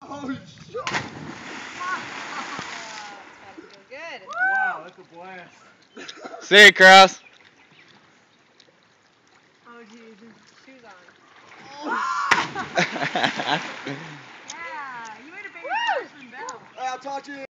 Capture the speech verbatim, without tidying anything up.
Oh, shit. Good. Wow, that's a blast. See you, Cross. Oh, geez. Shoes on. Oh. Yeah, you had a bigger freshman bell. I'll talk to you.